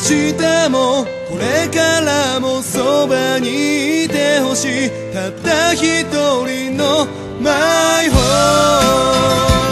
明日もこれからもそばにいてほしい、たった一人のマイホーム。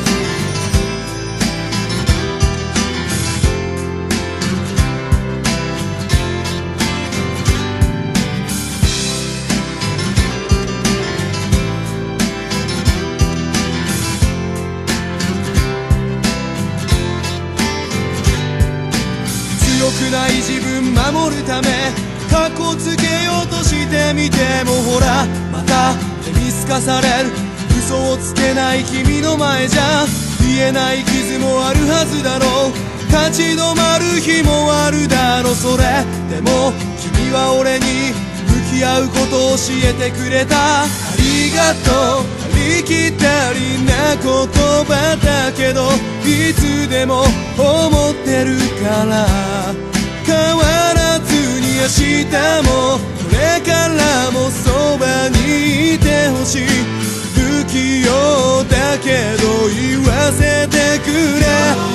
強くない自分守るためかっこつけようとしてみても、ほらまた手見透かされる。嘘をつけない君の前じゃ言えない傷もあるはずだろう。立ち止まる日もあるだろう。それでも君は俺に向き合うことを教えてくれた。ありがとう。ありきたりな言葉だけどいつでも思ってるから、変わらずに明日もこれからもそばにいてほしい。不器用だけど言わせてくれ。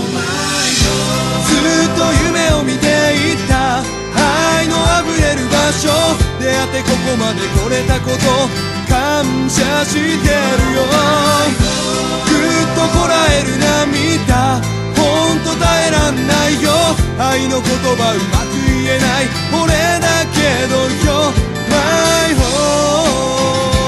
ずっと夢を見ていた愛のあふれる場所、出会ってここまで来れたこと感謝してるよ。ぐっとこらえる涙、ほんと耐えらんないよ。愛の言葉うまく言えない俺だけどよ、マイホーム。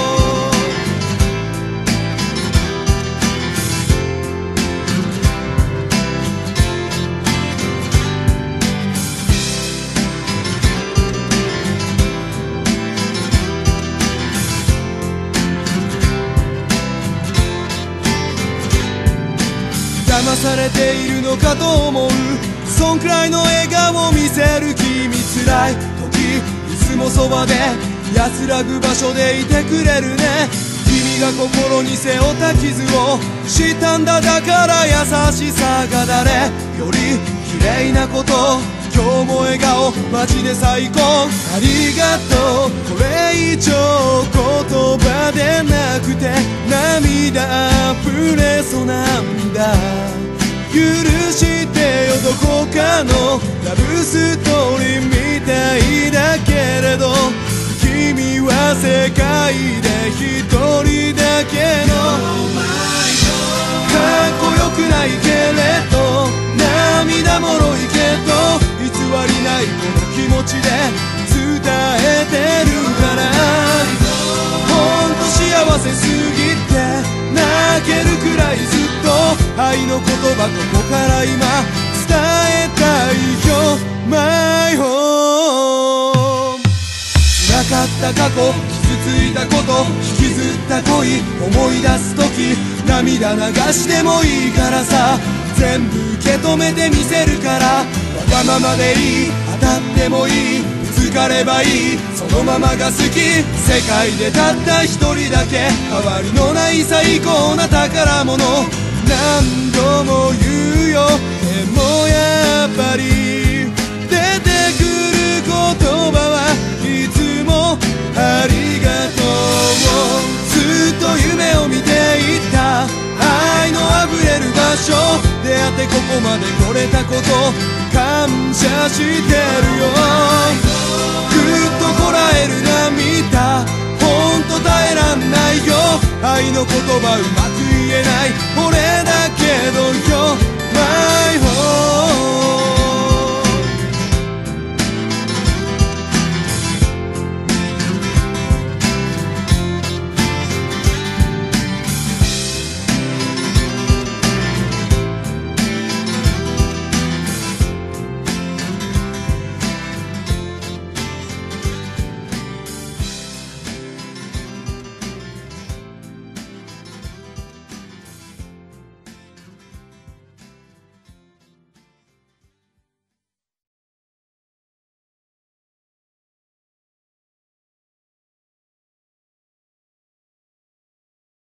騙されているのかと思う、そんくらいの笑顔を見せる君。辛い時いつもそばで安らぐ場所でいてくれるね。君が心に背負った傷を知ったんだ、だから優しさが誰より綺麗なこと。今日も笑顔マジで最高。ありがとう。これ以上言葉でなくて涙溢れそうなんだ。許してよ、どこかのラブストーリーみたいだけれど君は世界で一人だけのかっこよくないけれど涙もろいけど偽りないこの気持ちで伝えてるから、ほんと幸せすぎて泣けるくらいずっと愛の言葉ここから今伝えたいよ、マイホーム。辛かった過去、傷ついたこと、引きずった恋思い出す時涙流してもいいからさ、全部受け止めてみせるから。わがままでいい、当たってもいい、ぶつかればいい、そのままが好き。世界でたった一人だけ変わりのない最高な宝物。何度も言うよ、でもやっぱり出てくる言葉はいつもありがとう。ずっと夢を見ていた愛のあふれる場所、出会ってここまで来れたこと感謝してるよ。ぐっとこらえる涙、ほんと耐えらんないよ。愛の言葉うまく言えない俺だけどよ、